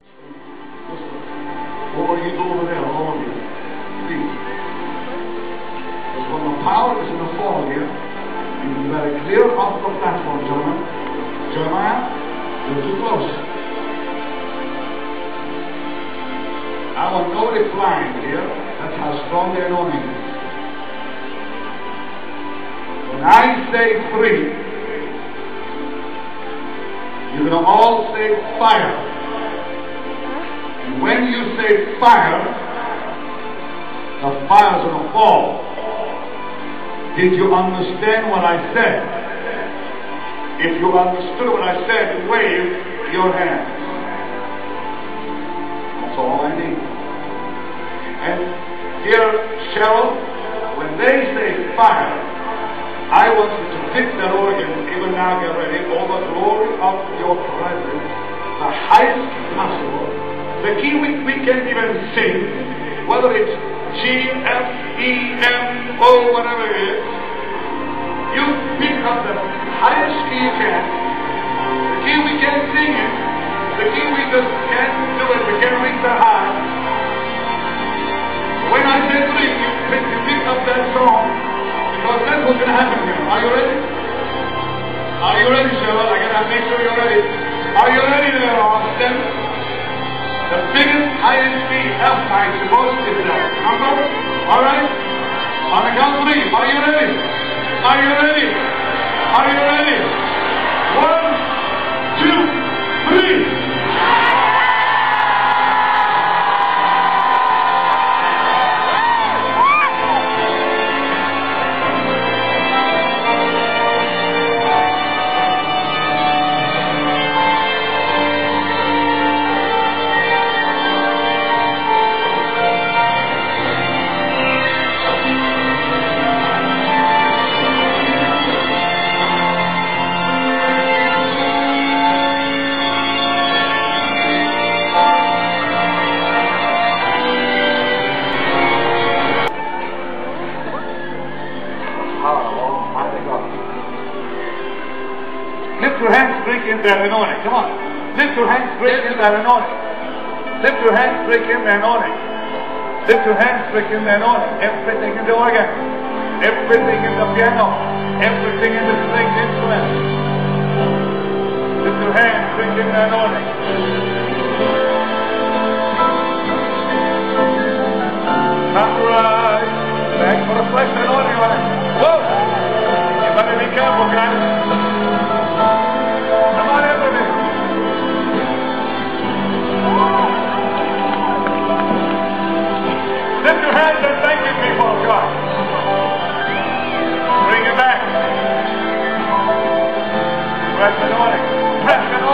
Or you go over there, all of you. Please. Because when the power is in the fall here, you can be very clear off the platform, gentlemen. Jeremiah, you're too close. I want nobody flying here. That's how strong the anointing is. When I say 3, you're going to all say fire. And when you say fire, the fire's going to fall. Did you understand what I said? If you understood what I said, wave your hands. That's all I need. And dear Cheryl, when they say fire, I want you to pick that organ, even now get ready, all the glory of your presence, the highest possible. The key we can't even sing, whether it's G, F, E, M, O, whatever it is. You pick up the highest key you can. The key we can't sing it. The key we just can't do it. We can't reach that high. When I say 3, you pick up that song, because that's what's going to happen here. Are you ready? Are you ready, Cheryl? I gotta make sure you're ready. Are you ready there, Austin? The biggest, highest key, F, I suppose, is that number. All right? On the count of 3, are you ready? Are you ready? Are you ready? 1, 2, 3. Lift your hands, break in that anointing. Come on. Lift your hands, break in that anointing. Lift your hands, break in that anointing. Lift your hands, break in that anointing. Everything in the organ, everything in the piano, everything in the string instrument. Lift your hands, break in that anointing. That's right. Back for the flesh anointing, right? Whoa! You better be careful, guys. Come on, everybody. Lift your hands and thank Him before God. Bring it back. Press anointing. Press anointing.